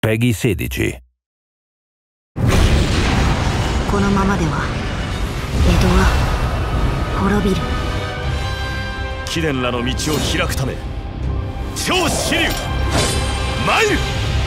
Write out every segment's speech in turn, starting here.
PEGI 16. このままでは江戸は滅びる。 貴殿らの道を開くため超支流参る。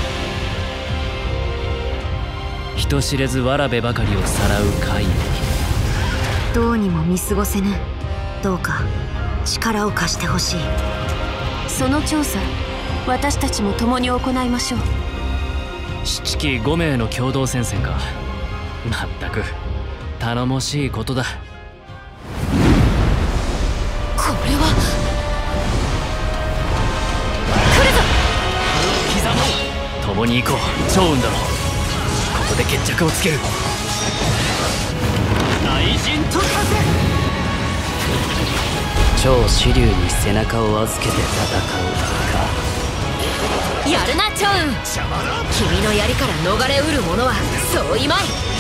人知れずわらべばかりをさらう怪異、 どうにも見過ごせぬ。どうか力を貸してほしい。 その調査、私たちも共に行いましょう。 七騎5名の共同戦線か。まったく頼もしいことだ。 これは刻もう。共に行こう趙雲だろ。ここで決着をつける。大陣と風。超支流に背中を預けて戦うか。 やるな趙雲。君の槍から逃れうる者はそういまい。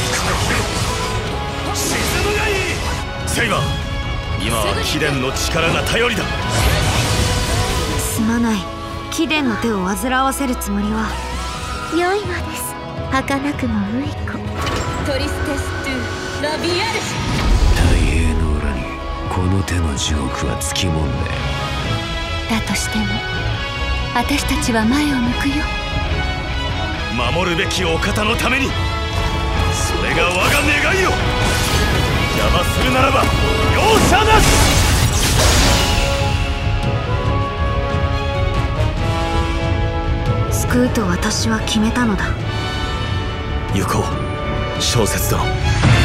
沈むがいい。セイバー、今は貴殿の力が頼りだ。 すまない。貴殿の手を煩わせるつもりは。 良いのです。儚くもウイコ。 トリステス・トゥ・ラ・ビエルジ。 大兵の裏にこの手の地獄はつきもんで。 だとしても私たちは前を向くよ。 守るべきお方のために。それが我が願いよ。邪魔するならば容赦なし。 救うと私は決めたのだ。 行こう小説殿。